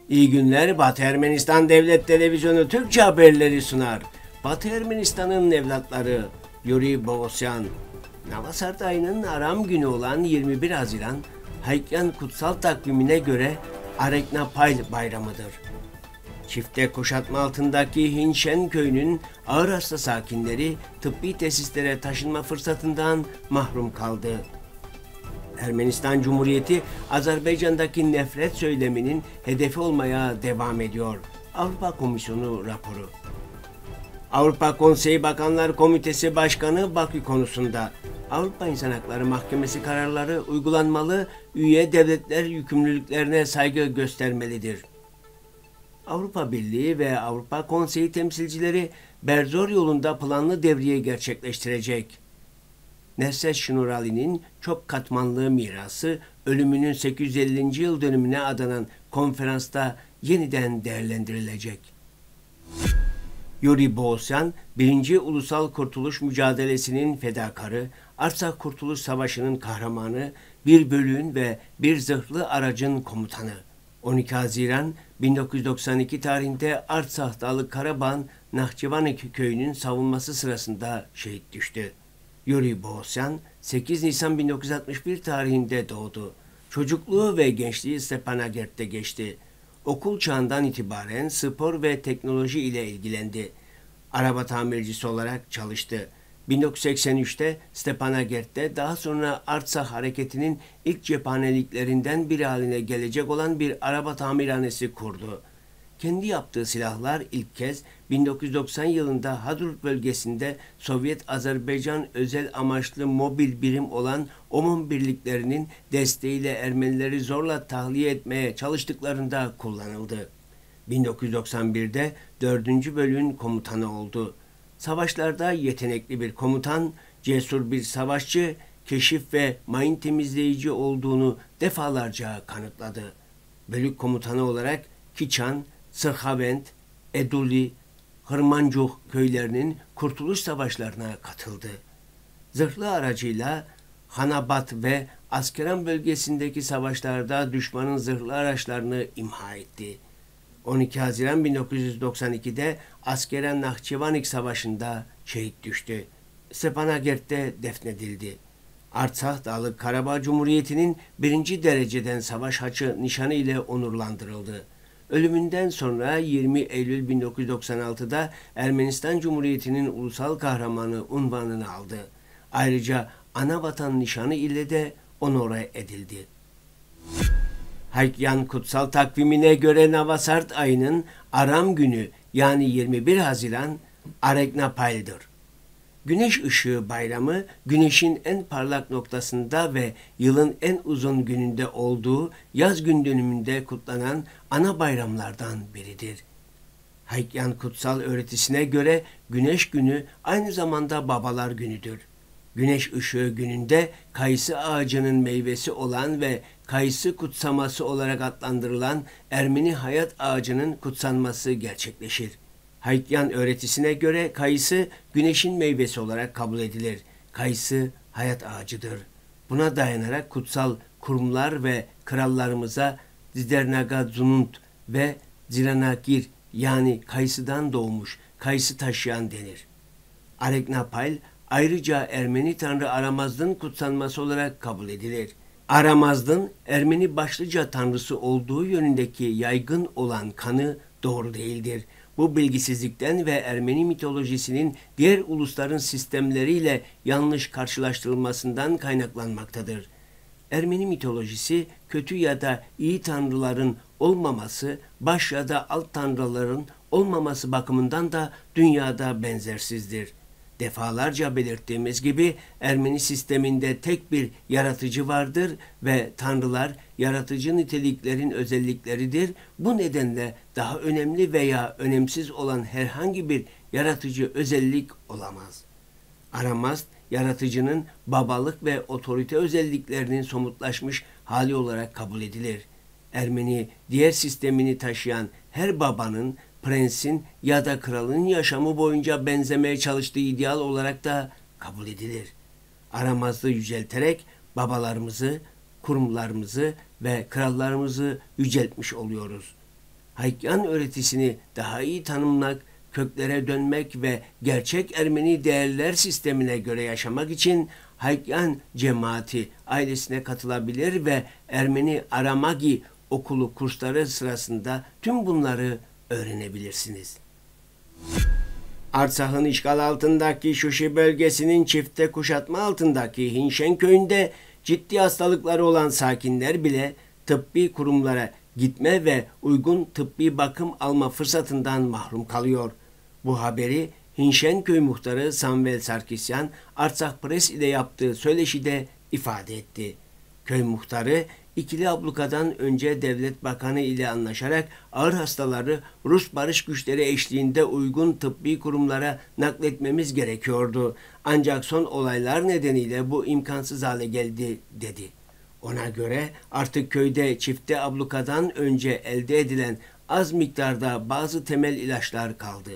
İyi günler. Batı Ermenistan Devlet Televizyonu Türkçe haberleri sunar. Batı Ermenistan'ın evlatları Yuri Boğosyan, Navasart ayının Aram günü olan 21 Haziran, Haykyan kutsal takvimine göre Areknapayl bayramıdır. Çifte kuşatma altındaki Hinşen köyünün ağır hasta sakinleri tıbbi tesislere taşınma fırsatından mahrum kaldı. Ermenistan Cumhuriyeti, Azerbaycan'daki nefret söyleminin hedefi olmaya devam ediyor. Avrupa Komisyonu raporu. Avrupa Konseyi Bakanlar Komitesi Başkanı Bakü konusunda Avrupa İnsan Hakları Mahkemesi kararları uygulanmalı, üye devletler yükümlülüklerine saygı göstermelidir. Avrupa Birliği ve Avrupa Konseyi temsilcileri Berzor yolunda planlı devriye gerçekleştirecek. Nevzat Şinurali'nin çok katmanlı mirası ölümünün 850. yıl dönümüne adanan konferansta yeniden değerlendirilecek. Yuri Boğosyan, 1. Ulusal Kurtuluş Mücadelesi'nin fedakarı, Artsakh Kurtuluş Savaşı'nın kahramanı, bir bölüğün ve bir zırhlı aracın komutanı. 12 Haziran 1992 tarihinde Artsakh Dağlık Karabağ Nahçıvanik köyünün savunması sırasında şehit düştü. Yuri Boğosyan 8 Nisan 1961 tarihinde doğdu. Çocukluğu ve gençliği Stepanakert'te geçti. Okul çağından itibaren spor ve teknoloji ile ilgilendi. Araba tamircisi olarak çalıştı. 1983'te Stepanakert'te, daha sonra Artsakh hareketinin ilk cephaneliklerinden biri haline gelecek olan bir araba tamirhanesi kurdu. Kendi yaptığı silahlar ilk kez 1990 yılında Hadrut bölgesinde Sovyet-Azerbaycan özel amaçlı mobil birim olan OMON birliklerinin desteğiyle Ermenileri zorla tahliye etmeye çalıştıklarında kullanıldı. 1991'de 4. bölüğün komutanı oldu. Savaşlarda yetenekli bir komutan, cesur bir savaşçı, keşif ve mayın temizleyici olduğunu defalarca kanıtladı. Bölük komutanı olarak Kiçan, Sırhavent, Eduli, Hırmancuh köylerinin kurtuluş savaşlarına katıldı. Zırhlı aracıyla Hanabat ve Askeran bölgesindeki savaşlarda düşmanın zırhlı araçlarını imha etti. 12 Haziran 1992'de Askeran Nahçıvanik Savaşı'nda şehit düştü. Stepanakert'te defnedildi. Artsakh Dağlık Karabağ Cumhuriyeti'nin 1. dereceden savaş haçı nişanı ile onurlandırıldı. Ölümünden sonra 20 Eylül 1996'da Ermenistan Cumhuriyeti'nin ulusal kahramanı unvanını aldı. Ayrıca Anavatan nişanı ile de onore edildi. Haykyan kutsal takvimine göre Navasart ayının Aram günü yani 21 Haziran Areknapayl'dir. Güneş ışığı bayramı, güneşin en parlak noktasında ve yılın en uzun gününde olduğu yaz gün dönümünde kutlanan ana bayramlardan biridir. Haykyan kutsal öğretisine göre Güneş günü aynı zamanda babalar günüdür. Güneş ışığı gününde kayısı ağacının meyvesi olan ve kayısı kutsaması olarak adlandırılan Ermeni hayat ağacının kutsanması gerçekleşir. Haykyan öğretisine göre kayısı güneşin meyvesi olarak kabul edilir. Kayısı hayat ağacıdır. Buna dayanarak kutsal kurumlar ve krallarımıza Zidernagadzunut ve Ziranagir yani kayısıdan doğmuş, kayısı taşıyan denir. Areknapayl ayrıca Ermeni tanrı Aramazd'ın kutsanması olarak kabul edilir. Aramazd'ın Ermeni başlıca tanrısı olduğu yönündeki yaygın olan kanı doğru değildir. Bu bilgisizlikten ve Ermeni mitolojisinin diğer ulusların sistemleriyle yanlış karşılaştırılmasından kaynaklanmaktadır. Ermeni mitolojisi kötü ya da iyi tanrıların olmaması, baş ya da alt tanrıların olmaması bakımından da dünyada benzersizdir. Defalarca belirttiğimiz gibi Ermeni sisteminde tek bir yaratıcı vardır ve tanrılar yaratıcı niteliklerin özellikleridir. Bu nedenle daha önemli veya önemsiz olan herhangi bir yaratıcı özellik olamaz. Aramazd, yaratıcının babalık ve otorite özelliklerinin somutlaşmış hali olarak kabul edilir. Ermeni diğer sistemini taşıyan her babanın, prensin ya da kralın yaşamı boyunca benzemeye çalıştığı ideal olarak da kabul edilir. Aramaz'ı yücelterek babalarımızı, kurumlarımızı ve krallarımızı yüceltmiş oluyoruz. Haykyan öğretisini daha iyi tanımlamak, köklere dönmek ve gerçek Ermeni değerler sistemine göre yaşamak için Haykyan cemaati ailesine katılabilir ve Ermeni Aramagi okulu kursları sırasında tüm bunları öğrenebilirsiniz. Artsak'ın işgal altındaki Şuşi bölgesinin çifte kuşatma altındaki Hinşen köyünde ciddi hastalıkları olan sakinler bile tıbbi kurumlara gitme ve uygun tıbbi bakım alma fırsatından mahrum kalıyor. Bu haberi Hinşenköy muhtarı Samuel Sarkisyan, Artsak Press ile yaptığı söyleşide ifade etti. Köy muhtarı, ikili ablukadan önce devlet bakanı ile anlaşarak ağır hastaları Rus barış güçleri eşliğinde uygun tıbbi kurumlara nakletmemiz gerekiyordu. Ancak son olaylar nedeniyle bu imkansız hale geldi, dedi. Ona göre artık köyde çifte ablukadan önce elde edilen az miktarda bazı temel ilaçlar kaldı.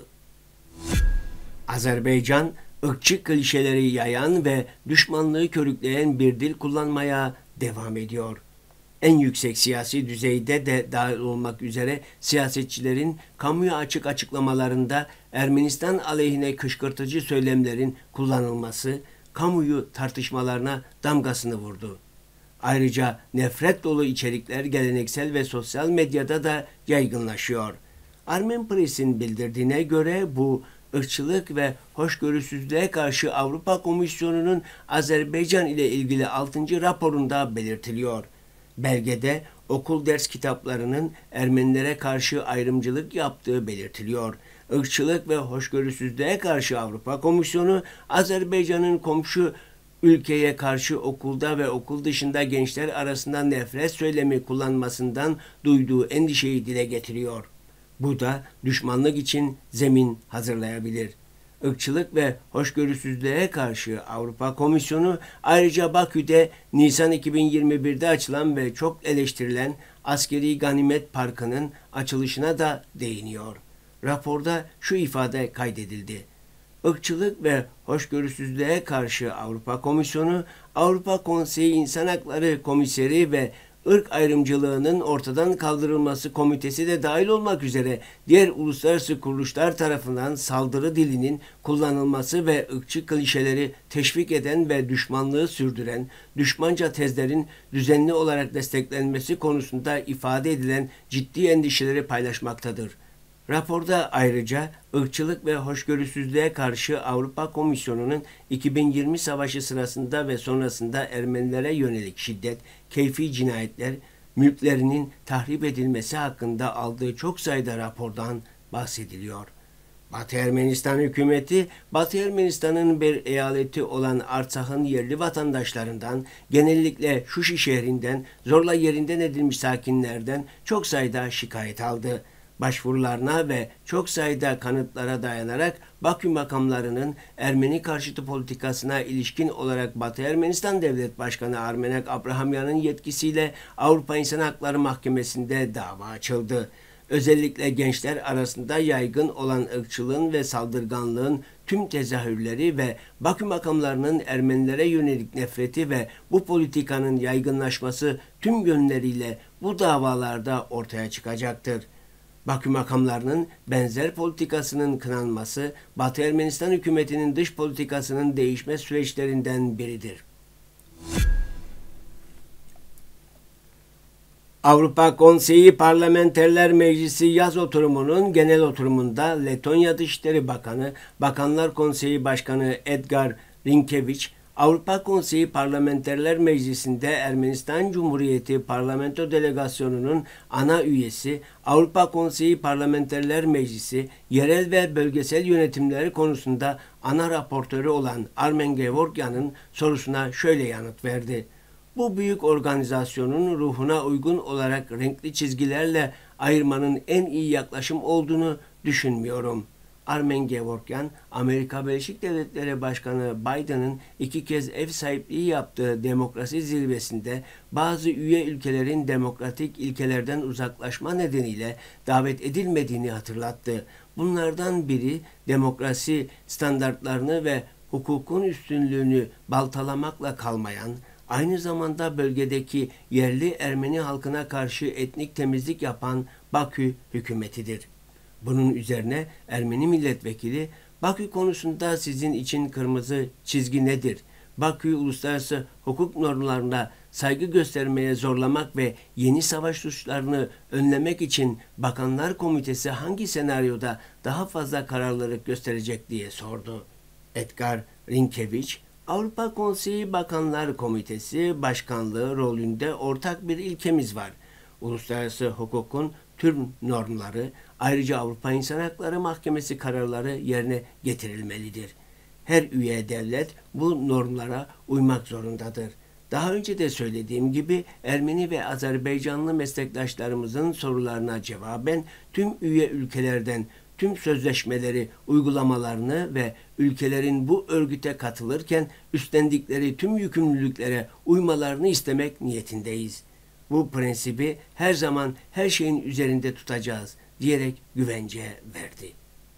Azerbaycan, ırkçı klişeleri yayan ve düşmanlığı körükleyen bir dil kullanmaya devam ediyor. En yüksek siyasi düzeyde de dahil olmak üzere siyasetçilerin kamuya açık açıklamalarında Ermenistan aleyhine kışkırtıcı söylemlerin kullanılması kamuyu tartışmalarına damgasını vurdu. Ayrıca nefret dolu içerikler geleneksel ve sosyal medyada da yaygınlaşıyor. Armen Press'in bildirdiğine göre bu ırkçılık ve hoşgörüsüzlüğe karşı Avrupa Komisyonu'nun Azerbaycan ile ilgili 6. raporunda belirtiliyor. Belgede okul ders kitaplarının Ermenilere karşı ayrımcılık yaptığı belirtiliyor. Irkçılık ve hoşgörüsüzlüğe karşı Avrupa Komisyonu, Azerbaycan'ın komşu ülkeye karşı okulda ve okul dışında gençler arasında nefret söylemi kullanmasından duyduğu endişeyi dile getiriyor. Bu da düşmanlık için zemin hazırlayabilir. Irkçılık ve hoşgörüsüzlüğe karşı Avrupa Komisyonu ayrıca Bakü'de Nisan 2021'de açılan ve çok eleştirilen Askeri Ganimet Parkı'nın açılışına da değiniyor. Raporda şu ifade kaydedildi. Irkçılık ve hoşgörüsüzlüğe karşı Avrupa Komisyonu, Avrupa Konseyi İnsan Hakları Komiseri ve ırk ayrımcılığının ortadan kaldırılması komitesi de dahil olmak üzere diğer uluslararası kuruluşlar tarafından saldırı dilinin kullanılması ve ırkçı klişeleri teşvik eden ve düşmanlığı sürdüren düşmanca tezlerin düzenli olarak desteklenmesi konusunda ifade edilen ciddi endişeleri paylaşmaktadır. Raporda ayrıca ırkçılık ve hoşgörüsüzlüğe karşı Avrupa Komisyonu'nun 2020 savaşı sırasında ve sonrasında Ermenilere yönelik şiddet, keyfi cinayetler, mülklerinin tahrip edilmesi hakkında aldığı çok sayıda rapordan bahsediliyor. Batı Ermenistan hükümeti, Batı Ermenistan'ın bir eyaleti olan Artsak'ın yerli vatandaşlarından, genellikle Şuşi şehrinden, zorla yerinden edilmiş sakinlerden çok sayıda şikayet aldı. Başvurularına ve çok sayıda kanıtlara dayanarak Bakü makamlarının Ermeni karşıtı politikasına ilişkin olarak Batı Ermenistan Devlet Başkanı Armenak Abrahamyan'ın yetkisiyle Avrupa İnsan Hakları Mahkemesi'nde dava açıldı. Özellikle gençler arasında yaygın olan ırkçılığın ve saldırganlığın tüm tezahürleri ve Bakü makamlarının Ermenilere yönelik nefreti ve bu politikanın yaygınlaşması tüm yönleriyle bu davalarda ortaya çıkacaktır. Bakü makamlarının benzer politikasının kınanması, Batı Ermenistan hükümetinin dış politikasının değişme süreçlerinden biridir. Avrupa Konseyi Parlamenterler Meclisi yaz oturumunun genel oturumunda Letonya Dışişleri Bakanı, Bakanlar Konseyi Başkanı Edgar Rinkevich, Avrupa Konseyi Parlamenterler Meclisi'nde Ermenistan Cumhuriyeti Parlamento Delegasyonu'nun ana üyesi, Avrupa Konseyi Parlamenterler Meclisi, yerel ve bölgesel yönetimleri konusunda ana raportörü olan Armen Gevorgyan'ın sorusuna şöyle yanıt verdi. Bu büyük organizasyonun ruhuna uygun olarak renkli çizgilerle ayırmanın en iyi yaklaşım olduğunu düşünmüyorum. Armen Gevorgyan, Amerika Birleşik Devletleri Başkanı Biden'ın 2 kez ev sahipliği yaptığı demokrasi zirvesinde bazı üye ülkelerin demokratik ilkelerden uzaklaşma nedeniyle davet edilmediğini hatırlattı. Bunlardan biri demokrasi standartlarını ve hukukun üstünlüğünü baltalamakla kalmayan, aynı zamanda bölgedeki yerli Ermeni halkına karşı etnik temizlik yapan Bakü hükümetidir. Bunun üzerine Ermeni milletvekili, Bakü konusunda sizin için kırmızı çizgi nedir? Bakü'yü uluslararası hukuk normlarına saygı göstermeye zorlamak ve yeni savaş suçlarını önlemek için Bakanlar Komitesi hangi senaryoda daha fazla kararlılık gösterecek diye sordu. Edgar Rinkevich, Avrupa Konseyi Bakanlar Komitesi Başkanlığı rolünde ortak bir ilkemiz var. Uluslararası hukukun tüm normları, ayrıca Avrupa İnsan Hakları Mahkemesi kararları yerine getirilmelidir. Her üye devlet bu normlara uymak zorundadır. Daha önce de söylediğim gibi Ermeni ve Azerbaycanlı meslektaşlarımızın sorularına cevaben tüm üye ülkelerden tüm sözleşmeleri uygulamalarını ve ülkelerin bu örgüte katılırken üstlendikleri tüm yükümlülüklere uymalarını istemek niyetindeyiz. Bu prensibi her zaman her şeyin üzerinde tutacağız diyerek güvence verdi.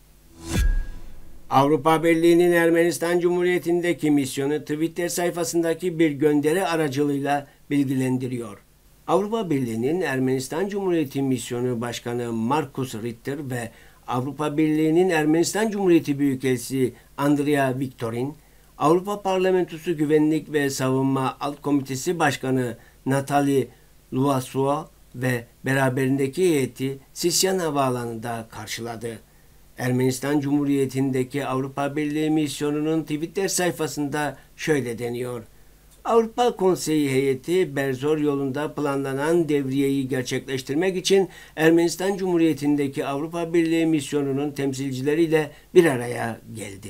Avrupa Birliği'nin Ermenistan Cumhuriyeti'ndeki misyonu Twitter sayfasındaki bir gönderi aracılığıyla bilgilendiriyor. Avrupa Birliği'nin Ermenistan Cumhuriyeti Misyonu Başkanı Markus Ritter ve Avrupa Birliği'nin Ermenistan Cumhuriyeti Büyükelçisi Andrea Viktorin, Avrupa Parlamentosu Güvenlik ve Savunma Alt Komitesi Başkanı Nathalie Loiseau ve beraberindeki heyeti Sisyan Havaalanı'nda karşıladı. Ermenistan Cumhuriyeti'ndeki Avrupa Birliği misyonunun Twitter sayfasında şöyle deniyor. Avrupa Konseyi heyeti Berzor yolunda planlanan devriyeyi gerçekleştirmek için Ermenistan Cumhuriyeti'ndeki Avrupa Birliği misyonunun temsilcileriyle bir araya geldi.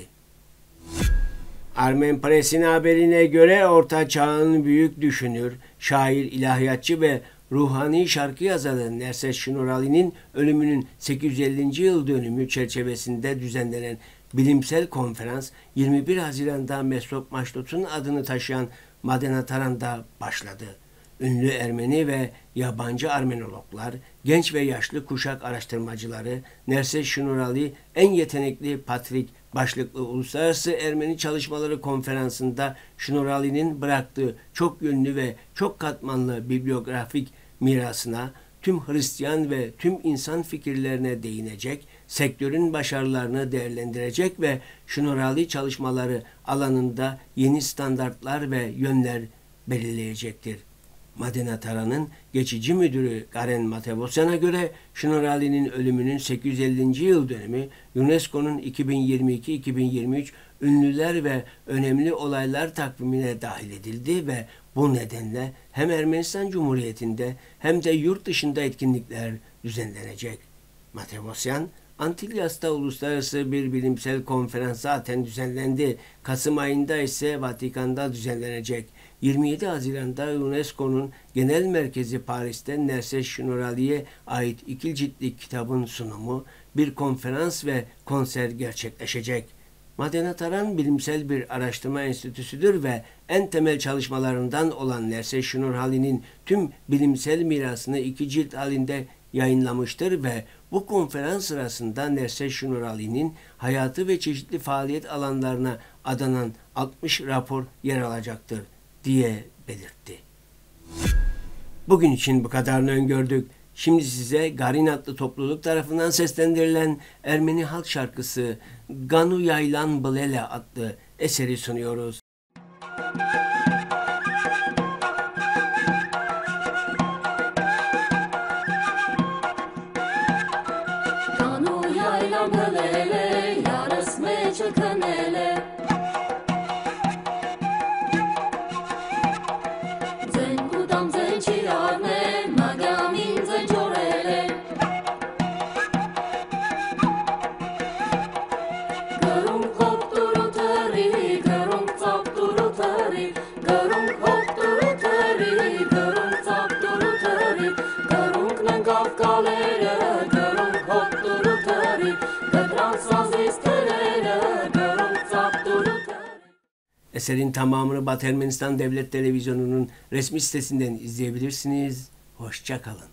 Armen Press'in haberine göre Orta Çağ'ın büyük düşünür, şair, ilahiyatçı ve ruhani şarkı yazarı Nerses Şinurali'nin ölümünün 850. yıl dönümü çerçevesinde düzenlenen bilimsel konferans 21 Haziran'da Mesrop Maşlut'un adını taşıyan Madena Taran'da başladı. Ünlü Ermeni ve yabancı Armenologlar, genç ve yaşlı kuşak araştırmacıları, Nerses Şinurali en yetenekli Patrik başlıklı Uluslararası Ermeni Çalışmaları Konferansı'nda Şinurali'nin bıraktığı çok yönlü ve çok katmanlı bibliografik mirasına, tüm Hristiyan ve tüm insan fikirlerine değinecek, sektörün başarılarını değerlendirecek ve Şinurali çalışmaları alanında yeni standartlar ve yönler belirleyecektir. Madena Taran'ın geçici müdürü Karen Matevosyan'a göre Şinurali'nin ölümünün 850. yıl dönümü UNESCO'nun 2022-2023 ünlüler ve önemli olaylar takvimine dahil edildi ve bu nedenle hem Ermenistan Cumhuriyeti'nde hem de yurt dışında etkinlikler düzenlenecek. Matevosyan, Antilyas'ta uluslararası bir bilimsel konferans zaten düzenlendi. Kasım ayında ise Vatikan'da düzenlenecek. 27 Haziran'da UNESCO'nun genel merkezi Paris'te Nerses Şinurali'ye ait 2 ciltlik kitabın sunumu, bir konferans ve konser gerçekleşecek. Madena Taran bilimsel bir araştırma enstitüsüdür ve en temel çalışmalarından olan Nerses Şinurali'nin tüm bilimsel mirasını 2 cilt halinde yayınlamıştır ve bu konferans sırasında Nerses Şinurali'nin hayatı ve çeşitli faaliyet alanlarına adanan 60 rapor yer alacaktır diye belirtti. Bugün için bu kadarını öngördük. Şimdi size Garin adlı topluluk tarafından seslendirilen Ermeni halk şarkısı Ganu Yaylan Blele adlı eseri sunuyoruz. Ganu Yaylan Blele yarıs meçe kanele Zengudam zençiyane magamin zençorele Garung kopturu tari, garung tapturu tari Garung kopturu tari, garung tapturu tari Garung nangav kalere, garung kopturu tari Gadran saz istelere, garung tapturu tari Eserin tamamını Batı Ermenistan Devlet Televizyonu'nun resmi sitesinden izleyebilirsiniz. Hoşça kalın.